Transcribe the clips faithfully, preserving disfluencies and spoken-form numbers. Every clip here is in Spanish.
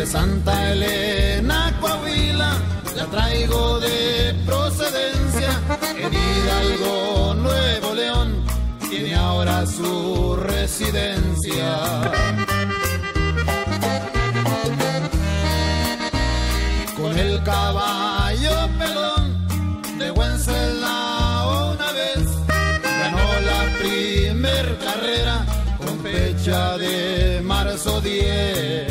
De Santa Elena, Coahuila, la traigo de procedencia. En Hidalgo, Nuevo León, tiene ahora su residencia. Con el caballo pelón de Wenceslao una vez ganó la primer carrera con fecha de marzo diez.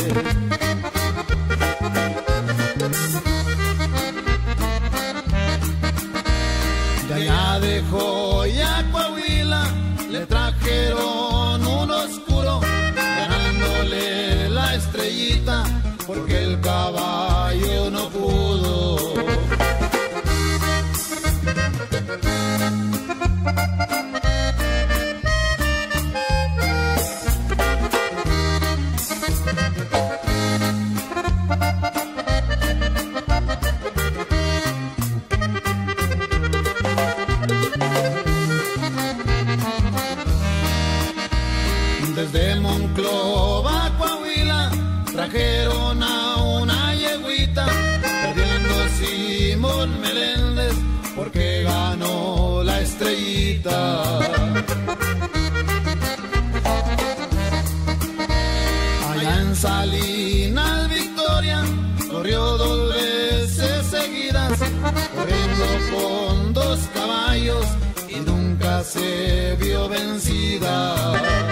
De allá de Joya, Coahuila, le trajeron un oscuro, ganándole la estrellita, porque el caballo no pudo. Desde Monclova, Coahuila, trajeron a una yeguita, perdiendo Simón Meléndez, porque ganó la estrellita. Allá en Salinas, Victoria, corrió dos veces seguidas, corriendo con dos caballos, y nunca se vio vencida.